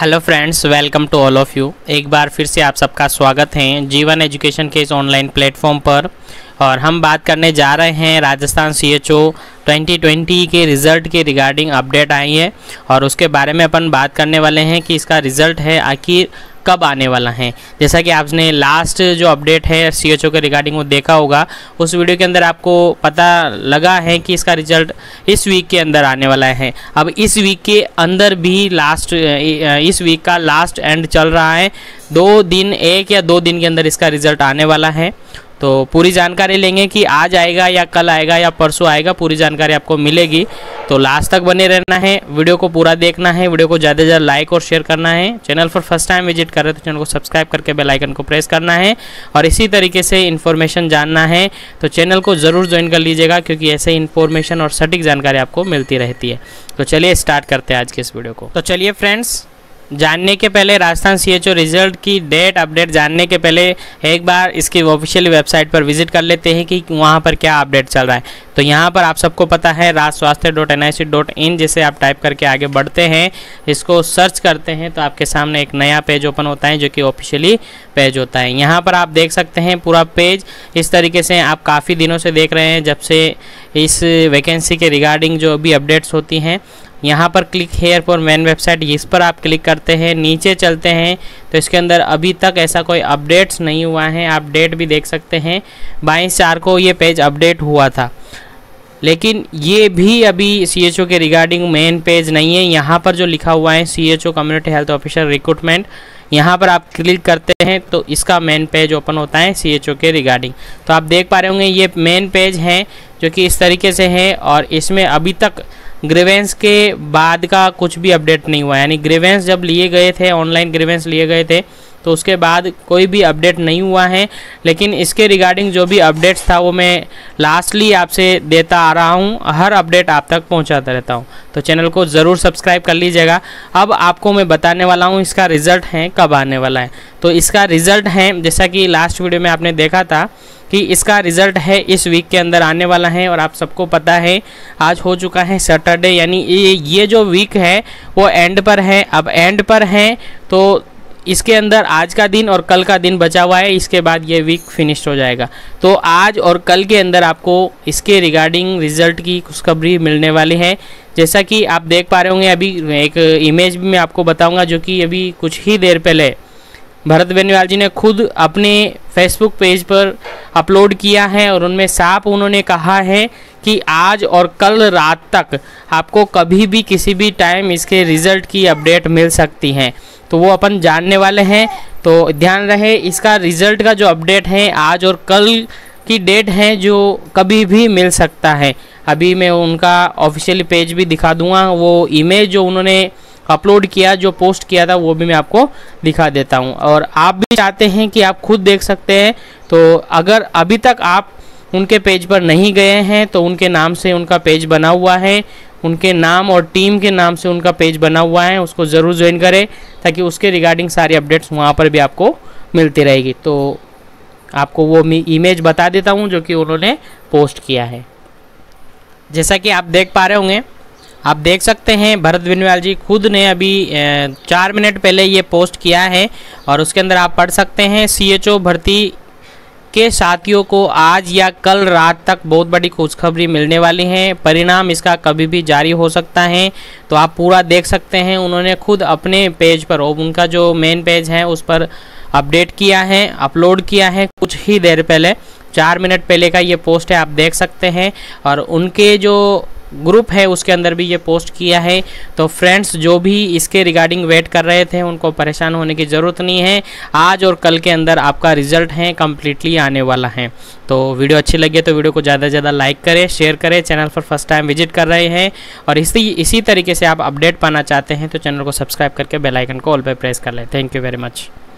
Hello friends, welcome to all of you. एक बार फिर से आप सबका स्वागत है जीवन एजुकेशन के इस ऑनलाइन प्लेटफॉर्म पर। और हम बात करने जा रहे हैं राजस्थान CHO 2020 के रिज़ल्ट के रिगार्डिंग अपडेट आई है और उसके बारे में अपन बात करने वाले हैं कि इसका रिज़ल्ट है आखिर कब आने वाला है। जैसा कि आपने लास्ट जो अपडेट है CHO के रिगार्डिंग वो देखा होगा, उस वीडियो के अंदर आपको पता लगा है कि इसका रिज़ल्ट इस वीक के अंदर आने वाला है। अब इस वीक के अंदर भी इस वीक का लास्ट एंड चल रहा है। 2 दिन, 1 या 2 दिन के अंदर इसका रिज़ल्ट आने वाला है। तो पूरी जानकारी लेंगे कि आज आएगा या कल आएगा या परसों आएगा, पूरी जानकारी आपको मिलेगी। तो लास्ट तक बने रहना है, वीडियो को पूरा देखना है, वीडियो को ज़्यादा से ज़्यादा लाइक और शेयर करना है। चैनल पर फर्स्ट टाइम विजिट कर रहे तो चैनल को सब्सक्राइब करके बेल आइकन को प्रेस करना है। और इसी तरीके से इन्फॉर्मेशन जानना है तो चैनल को ज़रूर ज्वाइन कर लीजिएगा, क्योंकि ऐसे इन्फॉर्मेशन और सटीक जानकारी आपको मिलती रहती है। तो चलिए स्टार्ट करते हैं आज के इस वीडियो को। तो चलिए फ्रेंड्स, जानने के पहले राजस्थान CHO रिजल्ट की डेट अपडेट जानने के पहले एक बार इसकी ऑफिशियल वेबसाइट पर विजिट कर लेते हैं कि वहाँ पर क्या अपडेट चल रहा है। तो यहाँ पर आप सबको पता है rajswasthya.nic.in, जैसे आप टाइप करके आगे बढ़ते हैं, इसको सर्च करते हैं तो आपके सामने एक नया पेज ओपन होता है जो कि ऑफिशियली पेज होता है। यहाँ पर आप देख सकते हैं पूरा पेज इस तरीके से आप काफ़ी दिनों से देख रहे हैं, जब से इस वैकेंसी के रिगार्डिंग जो भी अपडेट्स होती हैं। यहाँ पर click here for main website, इस पर आप क्लिक करते हैं, नीचे चलते हैं तो इसके अंदर अभी तक ऐसा कोई अपडेट्स नहीं हुआ है। आप डेट भी देख सकते हैं, 22/4 को ये पेज अपडेट हुआ था, लेकिन ये भी अभी CHO के रिगार्डिंग मेन पेज नहीं है। यहाँ पर जो लिखा हुआ है CHO community health officer recruitment, यहाँ पर आप क्लिक करते हैं तो इसका मेन पेज ओपन होता है CHO के रिगार्डिंग। तो आप देख पा रहे होंगे ये मेन पेज है जो कि इस तरीके से है और इसमें अभी तक ग्रीवेंस के बाद का कुछ भी अपडेट नहीं हुआ है। यानी ग्रीवेंस जब लिए गए थे, ऑनलाइन ग्रीवेंस लिए गए थे, तो उसके बाद कोई भी अपडेट नहीं हुआ है। लेकिन इसके रिगार्डिंग जो भी अपडेट्स था वो मैं लास्टली आपसे देता आ रहा हूँ, हर अपडेट आप तक पहुँचाता रहता हूँ। तो चैनल को ज़रूर सब्सक्राइब कर लीजिएगा। अब आपको मैं बताने वाला हूँ इसका रिज़ल्ट है कब आने वाला है। तो इसका रिज़ल्ट है, जैसा कि लास्ट वीडियो में आपने देखा था कि इसका रिज़ल्ट है इस वीक के अंदर आने वाला है। और आप सबको पता है आज हो चुका है सैटरडे, यानी ये जो वीक है वो एंड पर है। अब एंड पर है तो इसके अंदर आज का दिन और कल का दिन बचा हुआ है, इसके बाद ये वीक फिनिश हो जाएगा। तो आज और कल के अंदर आपको इसके रिगार्डिंग रिज़ल्ट की खुशखबरी मिलने वाली है। जैसा कि आप देख पा रहे होंगे, अभी एक इमेज भी मैं आपको बताऊँगा जो कि अभी कुछ ही देर पहले भरत बेनीवाल जी ने खुद अपने फेसबुक पेज पर अपलोड किया है और उनमें साफ उन्होंने कहा है कि आज और कल रात तक आपको कभी भी किसी भी टाइम इसके रिज़ल्ट की अपडेट मिल सकती है। तो वो अपन जानने वाले हैं, तो ध्यान रहे इसका रिज़ल्ट का जो अपडेट है आज और कल की डेट है जो कभी भी मिल सकता है। अभी मैं उनका ऑफिशियली पेज भी दिखा दूँगा, वो इमेज जो उन्होंने अपलोड किया, जो पोस्ट किया था, वो भी मैं आपको दिखा देता हूं। और आप भी चाहते हैं कि आप खुद देख सकते हैं, तो अगर अभी तक आप उनके पेज पर नहीं गए हैं तो उनके नाम से उनका पेज बना हुआ है, उनके नाम और टीम के नाम से उनका पेज बना हुआ है, उसको ज़रूर ज्वाइन करें ताकि उसके रिगार्डिंग सारी अपडेट्स वहाँ पर भी आपको मिलती रहेगी। तो आपको वो इमेज बता देता हूँ जो कि उन्होंने पोस्ट किया है। जैसा कि आप देख पा रहे होंगे, आप देख सकते हैं भरत बेनीवाल जी खुद ने अभी 4 मिनट पहले ये पोस्ट किया है और उसके अंदर आप पढ़ सकते हैं CHO भर्ती के साथियों को आज या कल रात तक बहुत बड़ी खुशखबरी मिलने वाली है। परिणाम इसका कभी भी जारी हो सकता है। तो आप पूरा देख सकते हैं, उन्होंने खुद अपने पेज पर, उनका जो मेन पेज है उस पर अपडेट किया है, अपलोड किया है कुछ ही देर पहले, 4 मिनट पहले का ये पोस्ट है, आप देख सकते हैं। और उनके जो ग्रुप है उसके अंदर भी ये पोस्ट किया है। तो फ्रेंड्स, जो भी इसके रिगार्डिंग वेट कर रहे थे उनको परेशान होने की ज़रूरत नहीं है। आज और कल के अंदर आपका रिज़ल्ट है कम्प्लीटली आने वाला है। तो वीडियो अच्छी लगी तो वीडियो को ज़्यादा से ज़्यादा लाइक करें, शेयर करें। चैनल पर फर्स्ट टाइम विजिट कर रहे हैं और इसी तरीके से आप अपडेट पाना चाहते हैं तो चैनल को सब्सक्राइब करके बेल आइकन को ऑल पे प्रेस कर लें। Thank you very much.